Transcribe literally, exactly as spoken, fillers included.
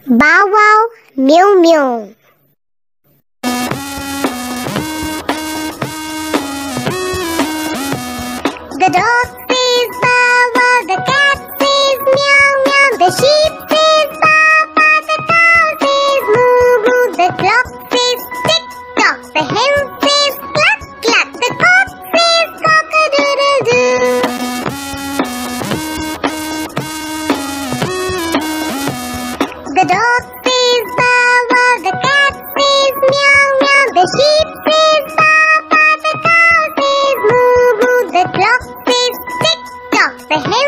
Bow wow, mew mew. The dog says bow wow, the cat says meow meow, the sheep says baa baa, the cow says moo moo, the clock says tick tock, the hen says cluck cluck, the cock says cock a doodle doo. The dog says bow wow, the cat says meow meow, the sheep says baa baa, the cow says moo moo, the clock says tick tock, the hen